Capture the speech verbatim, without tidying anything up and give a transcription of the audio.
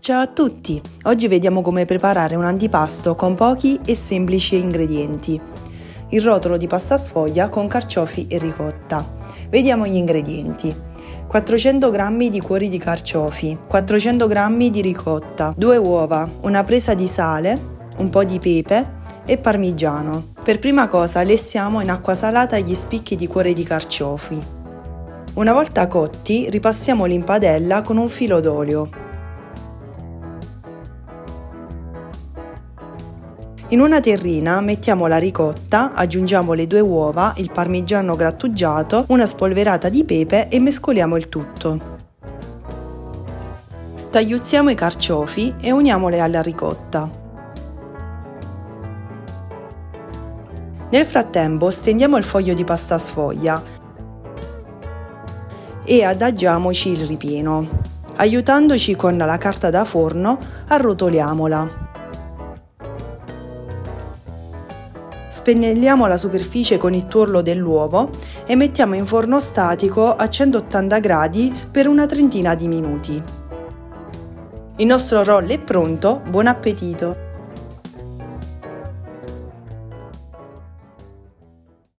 Ciao a tutti! Oggi vediamo come preparare un antipasto con pochi e semplici ingredienti. Il rotolo di pasta sfoglia con carciofi e ricotta. Vediamo gli ingredienti. quattrocento grammi di cuori di carciofi, quattrocento grammi di ricotta, due uova, una presa di sale, un po' di pepe e parmigiano. Per prima cosa lessiamo in acqua salata gli spicchi di cuore di carciofi. Una volta cotti ripassiamoli in padella con un filo d'olio. In una terrina mettiamo la ricotta, aggiungiamo le due uova, il parmigiano grattugiato, una spolverata di pepe e mescoliamo il tutto. Tagliuzziamo i carciofi e uniamole alla ricotta. Nel frattempo stendiamo il foglio di pasta sfoglia e adagiamoci il ripieno. Aiutandoci con la carta da forno, arrotoliamola. Spennelliamo la superficie con il tuorlo dell'uovo e mettiamo in forno statico a centottanta gradi per una trentina di minuti. Il nostro roll è pronto, buon appetito!